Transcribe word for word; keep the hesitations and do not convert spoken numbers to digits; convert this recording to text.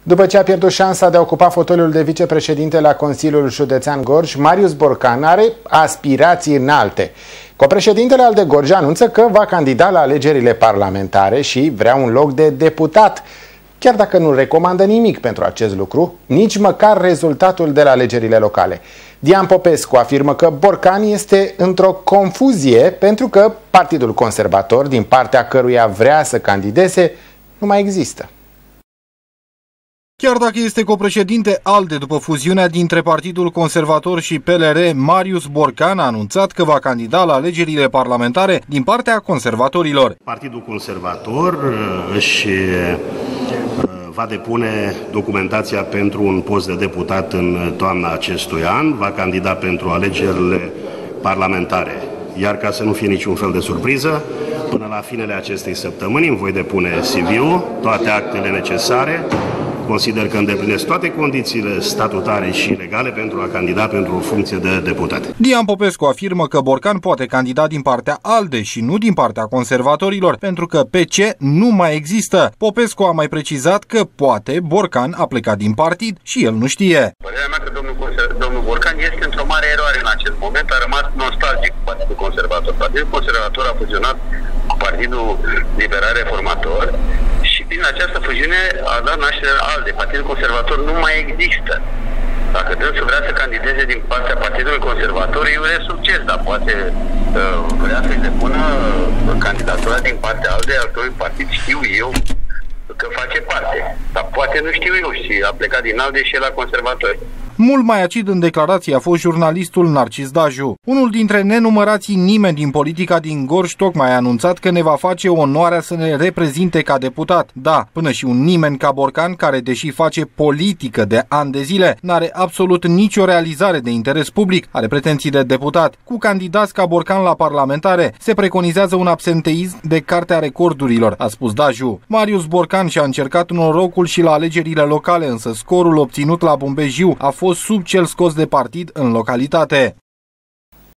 După ce a pierdut șansa de a ocupa fotoliul de vicepreședinte la Consiliul Județean Gorj, Marius Borcan are aspirații înalte. Copreședintele al de Gorj anunță că va candida la alegerile parlamentare și vrea un loc de deputat. Chiar dacă nu recomandă nimic pentru acest lucru, nici măcar rezultatul de la alegerile locale. Dian Popescu afirmă că Borcan este într-o confuzie pentru că Partidul Conservator, din partea căruia vrea să candideze, nu mai există. Chiar dacă este copreședinte ALDE după fuziunea dintre Partidul Conservator și P L R, Marius Borcan a anunțat că va candida la alegerile parlamentare din partea conservatorilor. Partidul Conservator își va depune documentația pentru un post de deputat în toamna acestui an, va candida pentru alegerile parlamentare. Iar ca să nu fie niciun fel de surpriză, până la finele acestei săptămâni îmi voi depune C V-ul, toate actele necesare. Consider că îndeplinesc toate condițiile statutare și legale pentru a candida pentru o funcție de deputat. Dian Popescu afirmă că Borcan poate candida din partea ALDE și nu din partea conservatorilor, pentru că P C nu mai există. Popescu a mai precizat că poate Borcan a plecat din partid și el nu știe. Părerea mea că domnul, domnul Borcan este într-o mare eroare în acest moment, a rămas nostalgic cu Partidul Conservator. Partidul Conservator a fuzionat cu Partidul Liberal Reformator și prin această fuziune a dat naștere ALDE. Partidul Conservator nu mai există. Dacă dânsul vrea să candideze din partea Partidului Conservator, îi urez succes, dar poate uh, vrea să-i depună candidatura din partea ALDE, al cărui partid știu eu că face parte. Dar poate nu știu eu și a plecat din ALDE și e la conservatori. Mult mai acid în declarație a fost jurnalistul Narcis Daju. Unul dintre nenumărații nimeni din politica din Gorj tocmai a anunțat că ne va face onoarea să ne reprezinte ca deputat. Da, până și un nimeni ca Borcan, care deși face politică de ani de zile, n-are absolut nicio realizare de interes public, are pretenții de deputat. Cu candidați ca Borcan la parlamentare se preconizează un absenteism de cartea recordurilor, a spus Daju. Marius Borcan și-a încercat norocul și la alegerile locale, însă scorul obținut la Bumbejiu a fost sub cel scos de partid în localitate.